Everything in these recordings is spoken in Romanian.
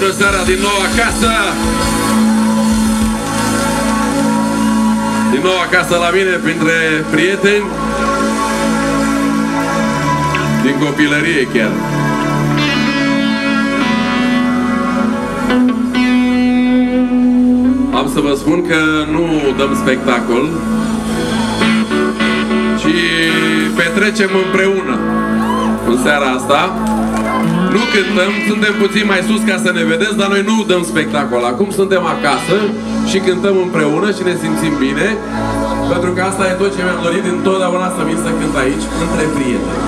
Bună seara din nou acasă! Din nou acasă la mine, printre prieteni. Din copilărie chiar. Am să vă spun că nu dăm spectacol, ci petrecem împreună în seara asta. Nu cântăm, suntem puțin mai sus ca să ne vedeți, dar noi nu dăm spectacol. Acum suntem acasă și cântăm împreună și ne simțim bine, pentru că asta e tot ce mi-am dorit dintotdeauna, să vin să cânt aici, între prieteni.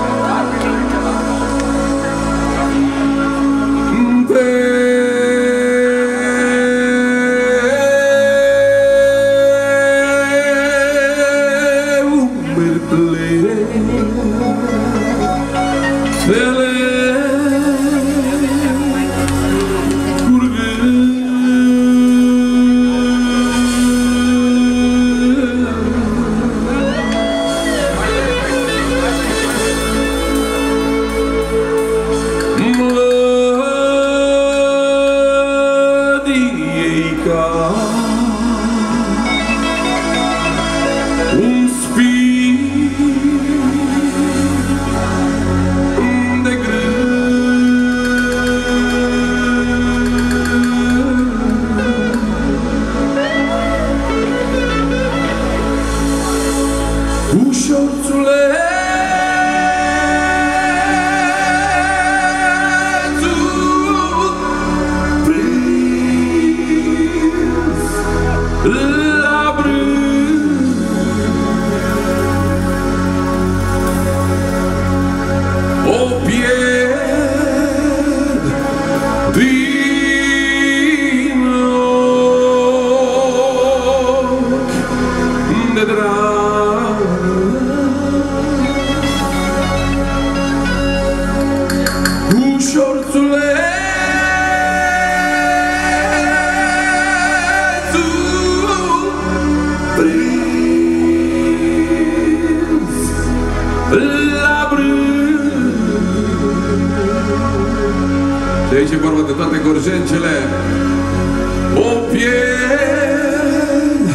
De aici e vorba de toate gorjencele. O pierd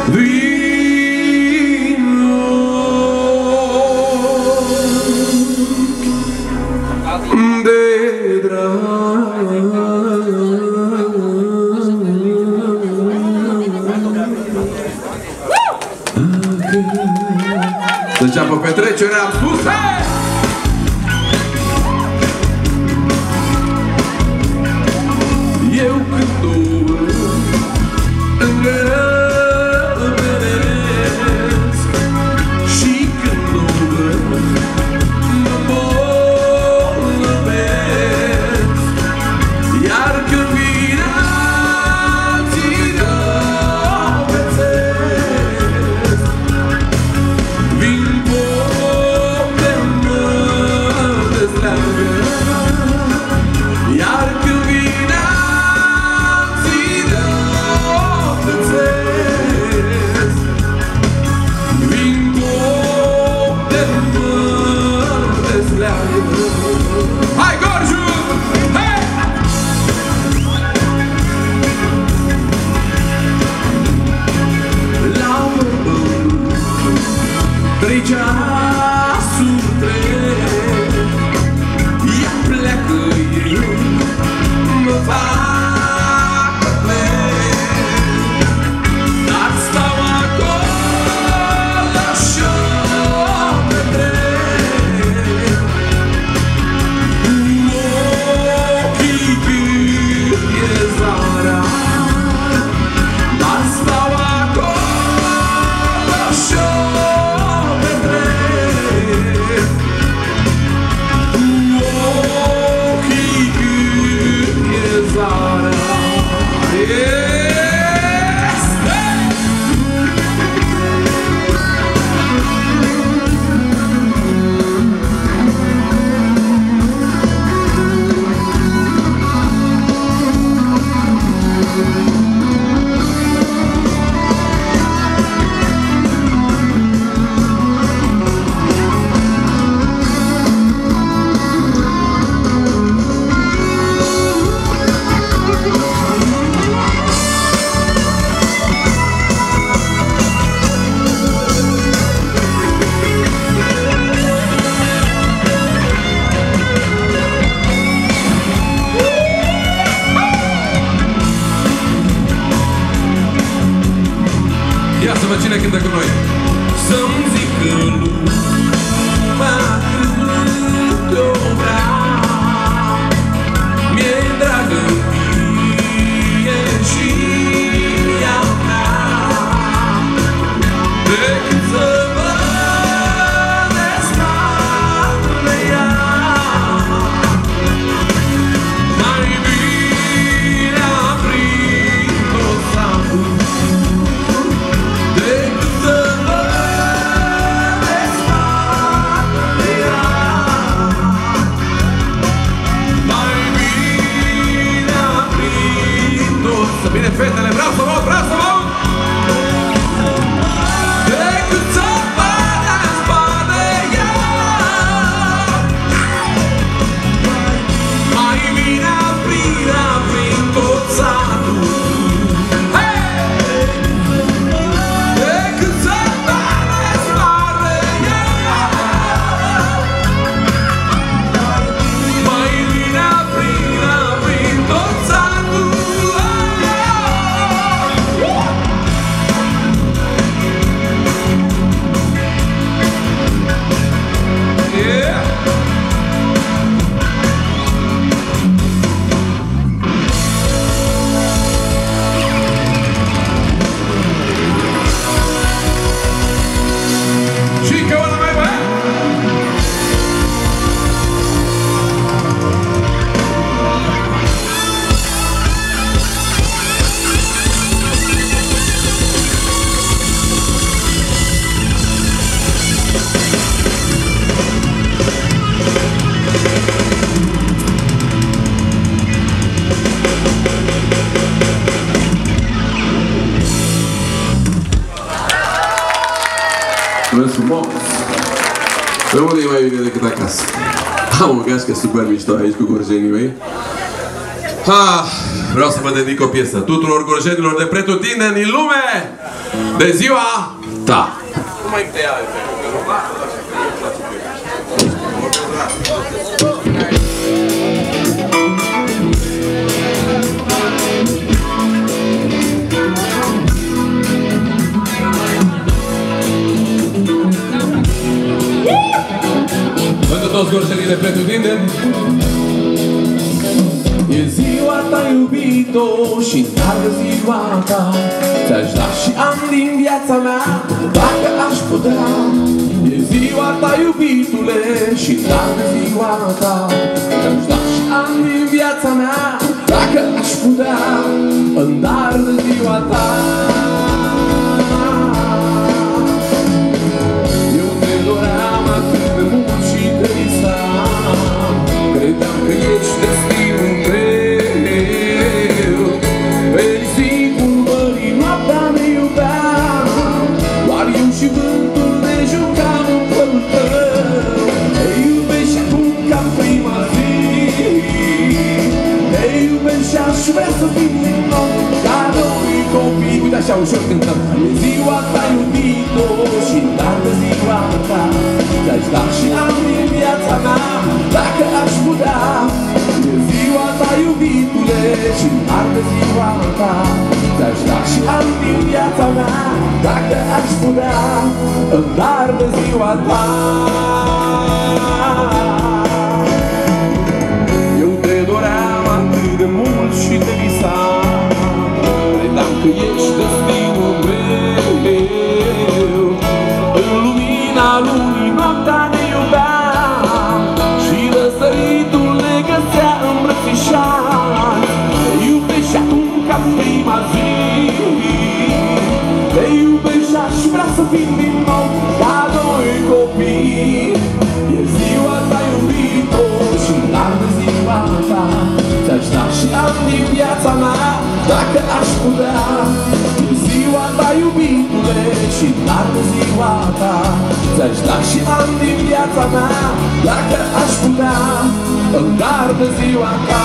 din ochi de drag. Să înceapă petrecerea, am spus! Eu când o îngălbenesc și când o văd mă îmbolnăvesc, iar când vine alții răupețesc, vin pope Ia să vă cine cântă cu noi. Să-mi zică lumea cât o vrea, mi-e dragă mie și ea mea, decât să mă despart de ea. Mai bine aprind tot satul decât să mă despart de ea. Mai bine aprind tot satul. Bine, fetele, vreau să vă aud, vreau să vă aud! Decât să mă despart de ea. Mai bine aprind tot satul. Decât să mă despart de ea. Mai bine aprind tot satul. Yeah! Și încă una mai băiat! Mulțumesc frumos! Pe unde e mai bine decât acasă? Am o gașcă super mișto aici cu gorjenii mei. Vreau să vă dedic o piesă tuturor gorjenilor de pretutindeni în lume de ziua ta! Nu mai te ia, pentru toți gorjenii de pretutindeni. E ziua ta, iubito, și întreagă ziua ta. Ți-aș da și ani din viața mea, dacă aș putea. E ziua ta, iubitule, și întreagă ziua ta. Ți-aș da și ani din viața mea, dacă aș putea. În dar de ziua ta. Eu te doream atât de mult și te visam. Credeam că ești destinul meu. Pe risipul mării noaptea ne iubeam. Doar eu și vântul ne jucam în părul tău. Te iubesc și acum ca în prima zi. Te iubesc și aș vrea să fim din nou ca doi copii. Uite așa ușor cântăm. E ziua ta, iubito, și întreagă ziua ta. Ți-aș da și ani din viața mea, dacă aș putea. E ziua ta, iubitule, și întreagă ziua ta. Ți-aș da și ani din viața mea, dacă aș putea. În dar de ziua ta. Eu te doream atât de mult și te visam. Credeam că ești destinul meu. În lumina lunii noaptea ne iubeam și răsăritul ne găsea îmbrățișați. Te iubesc și acum ca în prima zi. Te iubesc și aș vrea să fim din nou ca doi copii. E ziua ta, iubito, și dar de ziua ta. Ți-aș da și ani din viața mea, dacă aș putea. E ziua ta, iubitule, și dar de ziua ta. Ți-aș da și ani din viața mea, dacă aș putea. În dar de ziua ta.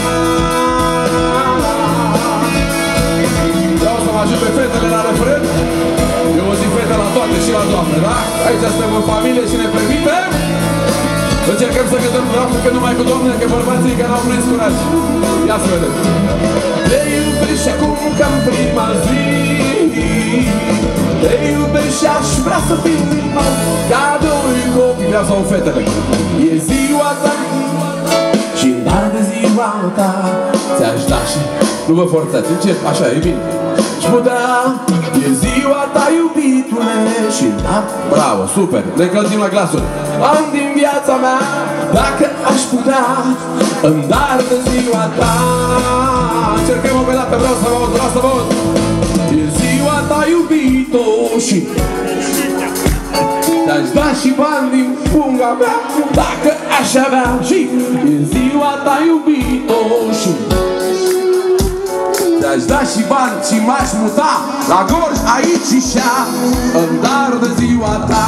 Vreau să mă ajut pe fetele la refren. Eu o zic fete la toate și la doamne, da? Aici suntem în familie și ne permite. Încercăm să cântăm că numai cu doamne, că bărbații că n-au prins curaj. Ia să vedem. Te iubesc și acum ca în prima zi. Te iubesc și aș vrea să fiu liman ca doi copii. Vreau să o fetele. E ziua ta și în dar de ziua ta ți-aș da și... Nu vă forțați, încep, așa, e bine. Și putea, e ziua ta, iubitule, și în dar... Bravo, super, ne încălzim la glasuri. Am din viața mea, dacă aș putea, îmi dar de ziua ta. Încercăm o dată, vreau să vă aud, vreau să vă aud. E ziua ta, iubito, și... Te-aș da și bani din punga mea, dacă aș avea. Și e ziua ta, iubito, și... Te-aș da și bani și m-aș muta la Gorj, aici și șa, în dar de ziua ta.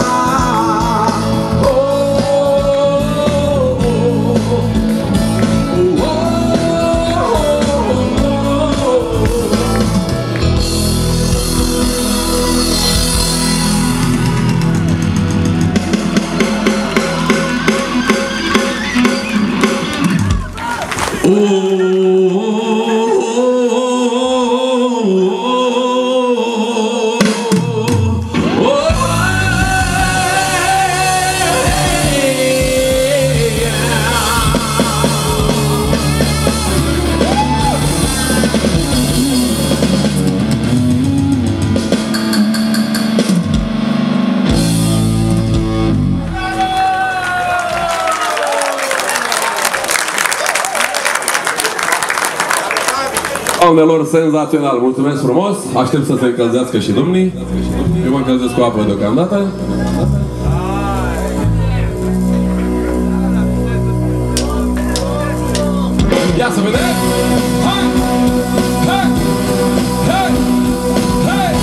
Doamnelor, senzațional, mulțumesc frumos. Aștept să se încălzească și domnii. Eu mă încălzesc cu apă deocamdată. Ia să vedem! Hai! Hai! Hai! Hai!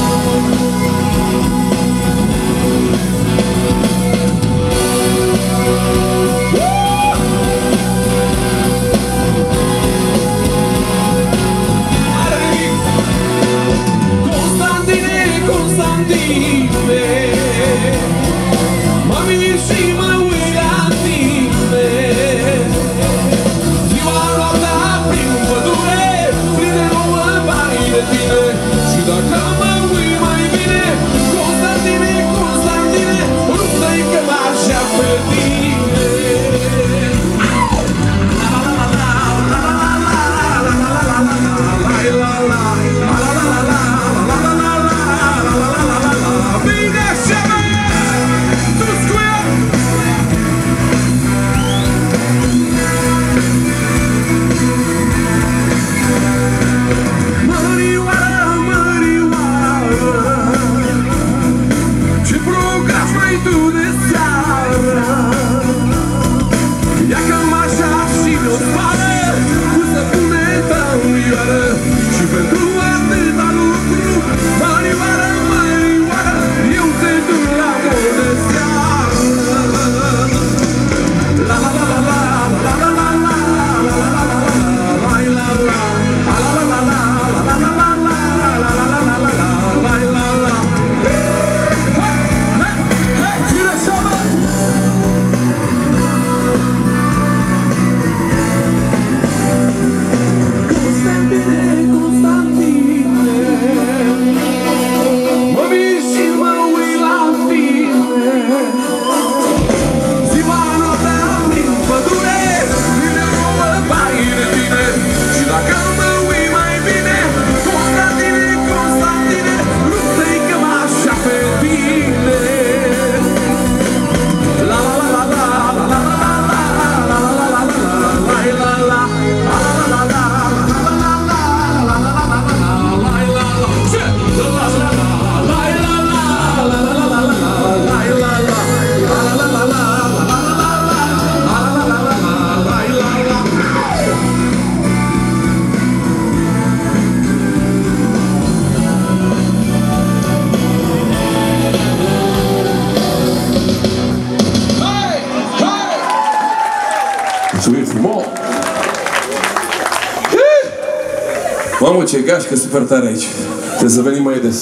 Mamă, ce gașcă super tare aici. Trebuie să venim mai des.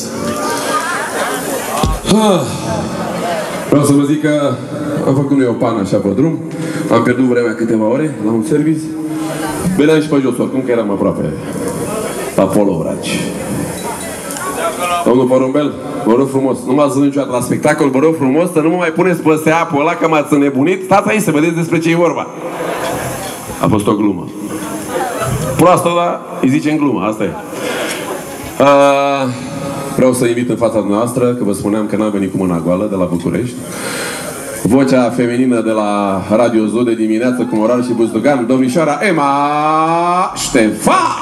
Vreau să vă zic că am făcut noi o pană așa pe drum. Am pierdut vremea câteva ore la un service. Veneam și pe jos, oricum că eram aproape. Apollo Vraci. Domnul Porumbel, Vă rog frumos, nu m-ați văzut niciodată la spectacol, vă rog frumos să nu mă mai puneți pe seapul ăla că m-ați înnebunit. Stați aici să vedeți despre ce e vorba. A fost o glumă. Proastă, dar îi zicem glumă, asta e. Vreau să invit în fața noastră, că vă spuneam că n-am venit cu mâna goală de la București. Vocea feminină de la Radio Zoo de dimineață cu Moral și Buzdugan, domnișoara Emma Ștefan!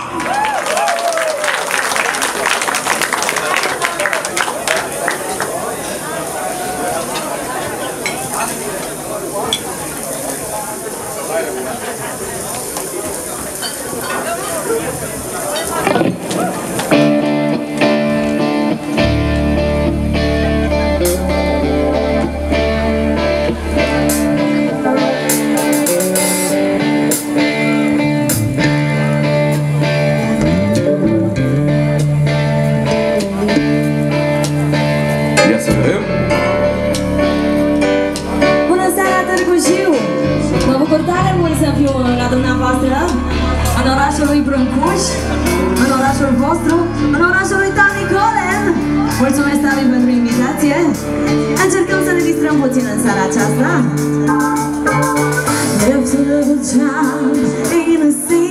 Left a little child in a sea.